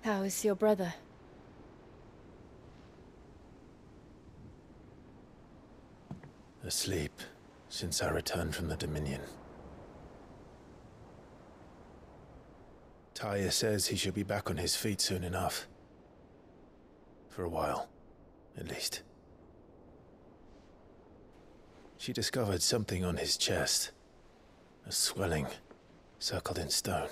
How is your brother? Asleep since I returned from the Dominion. Taya says he should be back on his feet soon enough. For a while, at least. She discovered something on his chest. A swelling, circled in stone.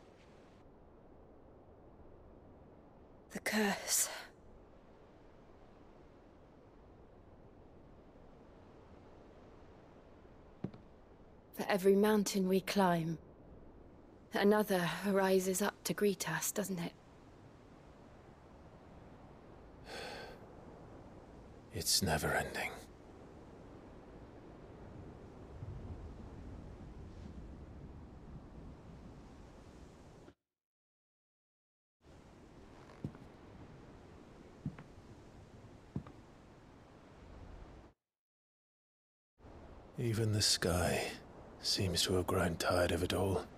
The curse. For every mountain we climb, another rises up to greet us, doesn't it? It's never ending. Even the sky seems to have grown tired of it all.